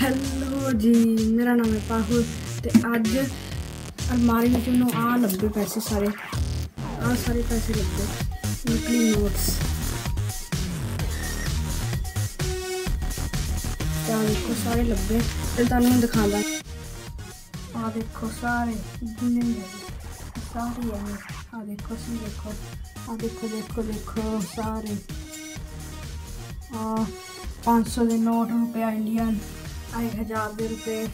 Hello जी, मेरा नाम है पाहुल। तो अज अलमारी में मैनू आ लभे पैसे सारे पैसे लभे नकली नोट्स। क्या देखो सारे लभे तो तुहानू दिखा दा। आ देखो सारे जिन्ने भी है सारे है। आ देखो सी देखो, आ देखो देखो देखो सारे 500 के नोट रुपया इंडियन, 1000 के रुपए।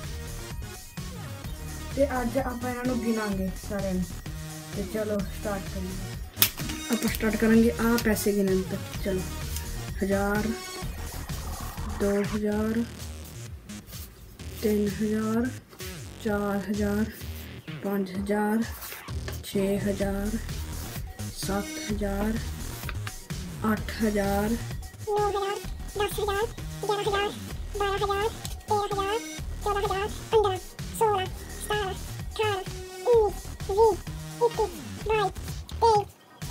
तो अज आप गिनांगे सारे। तो चलो स्टार्ट करेंगे। आप स्टार्ट करेंगे आ पैसे गिनन तक। चलो 1000, 2000, 3000, 4000, 5000, 6000, 7000, 8000, 9000, 10,000, 11,000, 12,000, 13,000, 14,000, 15, 16, 17, 18, 19, 20, 21, 22,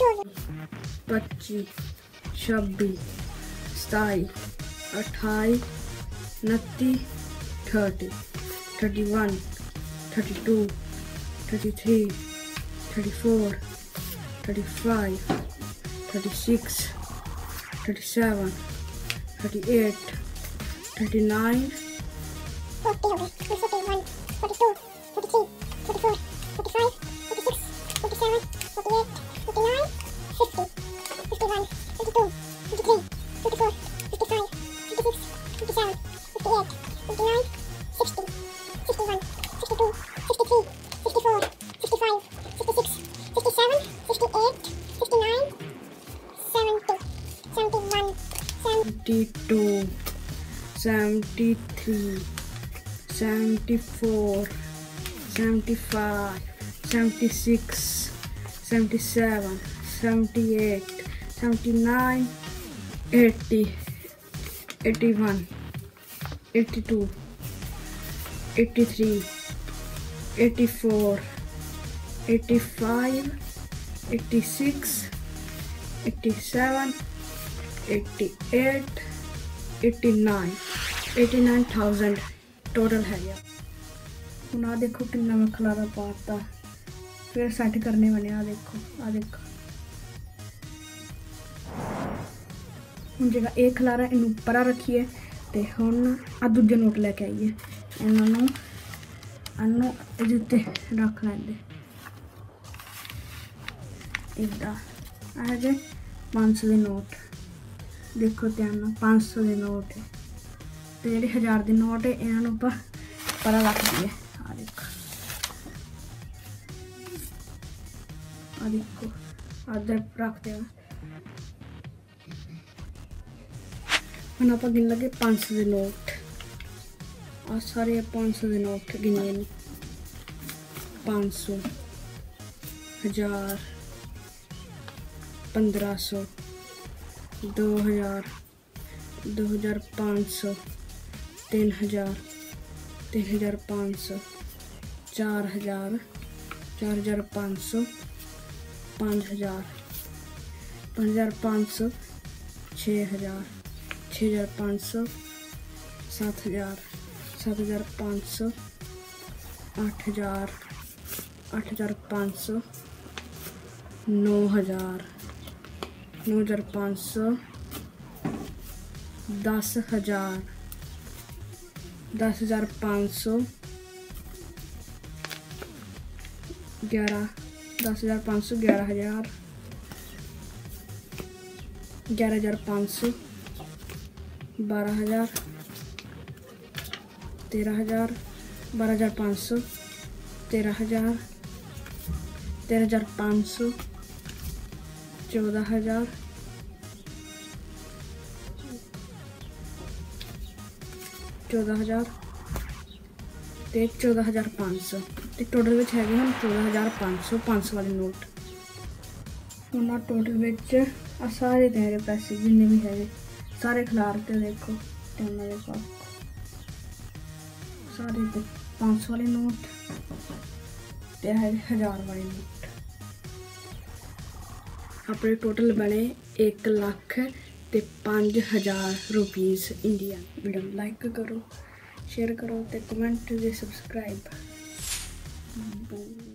25, 23, 26, 27, 28, 29, 30, 31, 32, 33, 34, 35, 36, 37, 38, 39, 40, 41, 42, 43, 44, 45, 46, 47, 48, 49, 50, 51, 52, 53, 54, 55, 56, 57, 58, 59, 60, 61, 62, 63, 64, 65, 66, 67, 68, 69, 70, 71, 72, 73, 74, 75, 76, 77, 78, 79, 80, 81, 82, 83, 84, 85, 86, 87, 88, 89, 89,000 टोटल है यार। हुण आ देखो कितना मैं खलारा पाता, फिर सैट करने वाले। आ देखो, आ देखो हुण जगह एक खलारा इनू परा रखिए। तो हुण आ दूजे नोट लैके आइए, इन्होंने इहदे उत्ते रख लेंदे। इदा आ गए 500 के नोट। देखो ध्यान नाल 500 के नोट है। तो जेडे 1000 के नोट है इन्होंने परा रख दिए। आ देखो, आ देखो अदर रख दिया। हम आप गिन लगे 500 के नोट। आ सारे 500 के नोट गिने ने। 500, 1000, 1500, 2000, 2500, 3000, 3500, 4000, 4500, 5000, 5500, 6000, 6500, 7000, 7500, 8000, 8500, 9000, 9500, 10,000, 10,500, 11, 10,500, 11,000, 11,500, 12,000, 13,000, 12,500, 13,000, 13,500, 14,000, 14,000 ਤੇ 14,500। ਤੇ ਟੋਟਲ ਵਿੱਚ ਹੈਗੇ ਹਨ 14,500 500 ਵਾਲੇ ਨੋਟ। ਹੁਣ ਆ ਟੋਟਲ ਵਿੱਚ ਆ ਸਾਰੇ ਤੇਰੇ ਪੈਸੇ ਜਿੰਨੇ ਵੀ ਹੈਗੇ ਸਾਰੇ ਖਿਲਾਰ ਕੇ ਦੇਖੋ। ਤੇ ਉਹਨਾਂ ਦੇ ਪਾਸ ਸਾਰੇ ਤੇ 500 ਵਾਲੇ ਨੋਟ ਤੇ ਹੈ 1000 ਵਾਲੇ नोट। अपने टोटल बने 1,05,000 रुपीज़ इंडियन। वीडियो लाइक करो, शेयर करो ते कमेंट ते सब्सक्राइब।